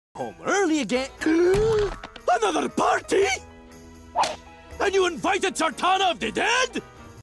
home early again. Another party? And you invited Sartana of the dead?